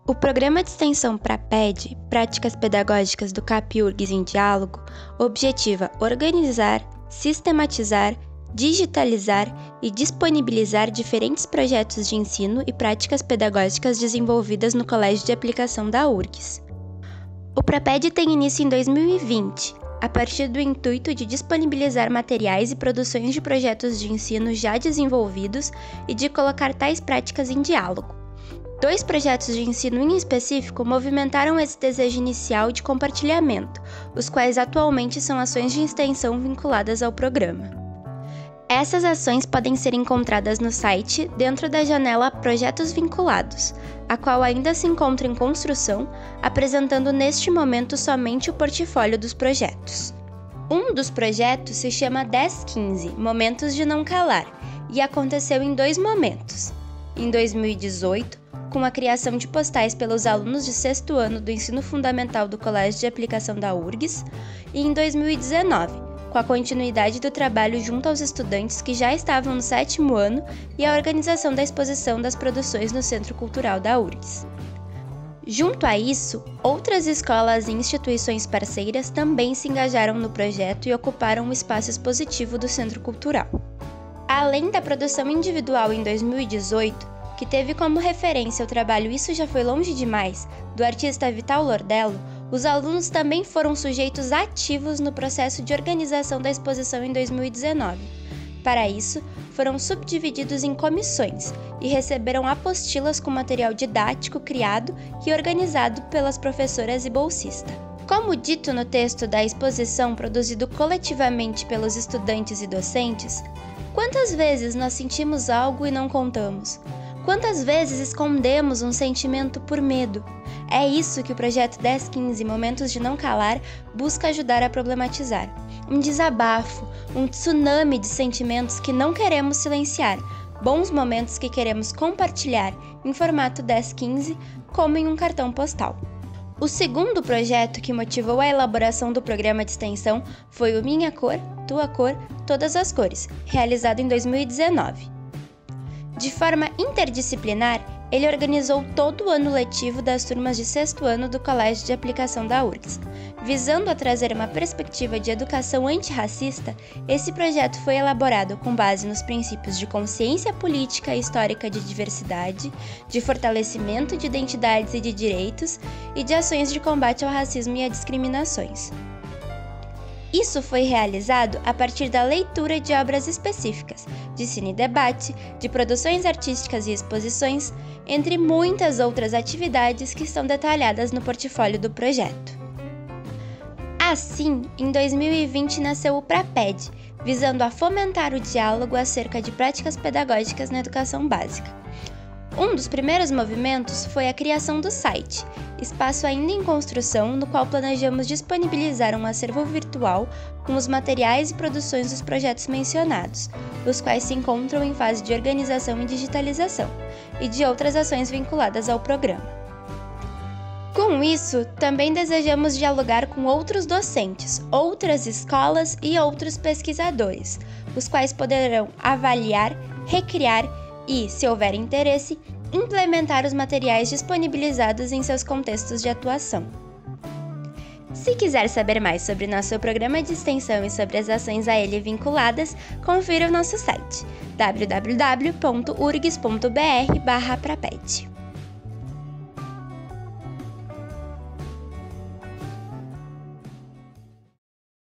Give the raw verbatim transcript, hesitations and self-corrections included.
O Programa de Extensão PRAPED, Práticas Pedagógicas do C A P URGS em Diálogo, objetiva organizar, sistematizar, digitalizar e disponibilizar diferentes projetos de ensino e práticas pedagógicas desenvolvidas no Colégio de Aplicação da URGS. O PRAPED tem início em dois mil e vinte, a partir do intuito de disponibilizar materiais e produções de projetos de ensino já desenvolvidos e de colocar tais práticas em diálogo. Dois projetos de ensino em específico movimentaram esse desejo inicial de compartilhamento, os quais atualmente são ações de extensão vinculadas ao programa. Essas ações podem ser encontradas no site dentro da janela Projetos Vinculados, a qual ainda se encontra em construção, apresentando neste momento somente o portfólio dos projetos. Um dos projetos se chama dez quinze, Momentos de Não Calar, e aconteceu em dois momentos. Em dois mil e dezoito, com a criação de postais pelos alunos de sexto ano do Ensino Fundamental do Colégio de Aplicação da URGS, e em dois mil e dezenove, com a continuidade do trabalho junto aos estudantes que já estavam no sétimo ano e a organização da exposição das produções no Centro Cultural da URGS. Junto a isso, outras escolas e instituições parceiras também se engajaram no projeto e ocuparam o espaço expositivo do Centro Cultural. Além da produção individual em dois mil e dezoito, que teve como referência o trabalho Isso Já Foi Longe Demais, do artista Vital Lordello, os alunos também foram sujeitos ativos no processo de organização da exposição em dois mil e dezenove. Para isso, foram subdivididos em comissões e receberam apostilas com material didático criado e organizado pelas professoras e bolsista. Como dito no texto da exposição produzido coletivamente pelos estudantes e docentes, quantas vezes nós sentimos algo e não contamos? Quantas vezes escondemos um sentimento por medo? É isso que o projeto dez quinze Momentos de Não Calar busca ajudar a problematizar. Um desabafo, um tsunami de sentimentos que não queremos silenciar, bons momentos que queremos compartilhar em formato dez quinze, como em um cartão postal. O segundo projeto que motivou a elaboração do programa de extensão foi o Minha Cor, Tua Cor, Todas as Cores, realizado em dois mil e dezenove. De forma interdisciplinar, ele organizou todo o ano letivo das turmas de sexto ano do Colégio de Aplicação da URGS. Visando a trazer uma perspectiva de educação antirracista, esse projeto foi elaborado com base nos princípios de consciência política e histórica de diversidade, de fortalecimento de identidades e de direitos e de ações de combate ao racismo e a discriminações. Isso foi realizado a partir da leitura de obras específicas, de cine e debate, de produções artísticas e exposições, entre muitas outras atividades que estão detalhadas no portfólio do projeto. Assim, em dois mil e vinte nasceu o PRAPED, visando a fomentar o diálogo acerca de práticas pedagógicas na educação básica. Um dos primeiros movimentos foi a criação do site, espaço ainda em construção no qual planejamos disponibilizar um acervo virtual com os materiais e produções dos projetos mencionados, os quais se encontram em fase de organização e digitalização, e de outras ações vinculadas ao programa. Com isso, também desejamos dialogar com outros docentes, outras escolas e outros pesquisadores, os quais poderão avaliar, recriar e, se houver interesse, implementar os materiais disponibilizados em seus contextos de atuação. Se quiser saber mais sobre nosso programa de extensão e sobre as ações a ele vinculadas, confira o nosso site w w w ponto urgs ponto b r barra praped.